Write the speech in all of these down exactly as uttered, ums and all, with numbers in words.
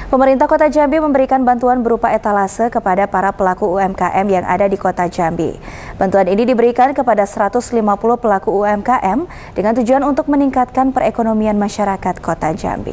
Pemerintah Kota Jambi memberikan bantuan berupa etalase kepada para pelaku U M K M yang ada di Kota Jambi. Bantuan ini diberikan kepada seratus lima puluh pelaku U M K M dengan tujuan untuk meningkatkan perekonomian masyarakat Kota Jambi.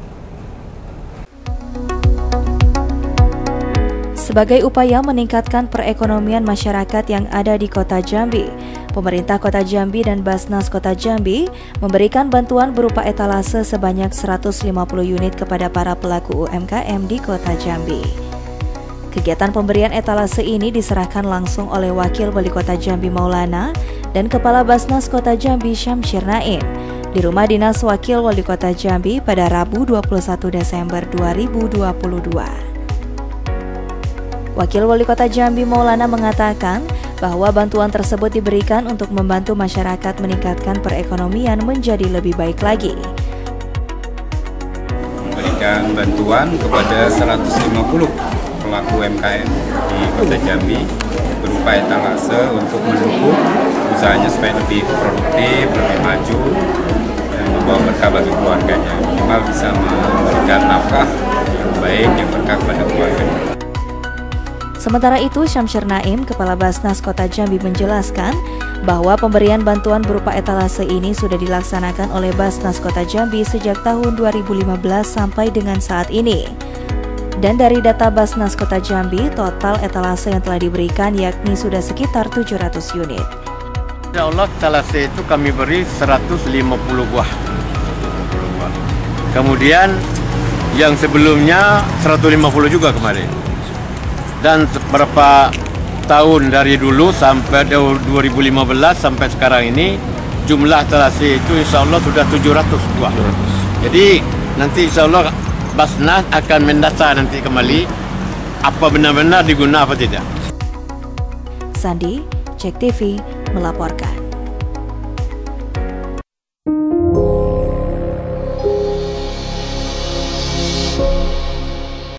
Sebagai upaya meningkatkan perekonomian masyarakat yang ada di Kota Jambi, pemerintah Kota Jambi dan Basnas Kota Jambi memberikan bantuan berupa etalase sebanyak seratus lima puluh unit kepada para pelaku U M K M di Kota Jambi. Kegiatan pemberian etalase ini diserahkan langsung oleh Wakil Wali Kota Jambi Maulana dan Kepala Basnas Kota Jambi Syamsyir Naim di Rumah Dinas Wakil Wali Kota Jambi pada Rabu dua puluh satu Desember dua ribu dua puluh dua. Wakil Wali Kota Jambi Maulana mengatakan bahwa bantuan tersebut diberikan untuk membantu masyarakat meningkatkan perekonomian menjadi lebih baik lagi. Memberikan bantuan kepada seratus lima puluh pelaku U M K M di Kota Jambi berupa etalase untuk mendukung usahanya supaya lebih produktif, lebih maju, dan membawa berkah bagi keluarganya. Minimal bisa memberikan nafkah yang baik, yang berkah kepada keluarganya. Sementara itu, Syamsyir Naim, Kepala Basnas Kota Jambi menjelaskan bahwa pemberian bantuan berupa etalase ini sudah dilaksanakan oleh Basnas Kota Jambi sejak tahun dua ribu lima belas sampai dengan saat ini. Dan dari data Basnas Kota Jambi, total etalase yang telah diberikan yakni sudah sekitar tujuh ratus unit. Insya Allah etalase itu kami beri seratus lima puluh buah. Kemudian yang sebelumnya seratus lima puluh juga kemarin. Dan beberapa tahun dari dulu sampai dua ribu lima belas sampai sekarang ini jumlah etalase itu insya Allah sudah tujuh ratus buah. Jadi nanti insya Allah Basnas akan mendata nanti kembali apa benar-benar digunakan apa tidak. Sandi, Cek T V melaporkan.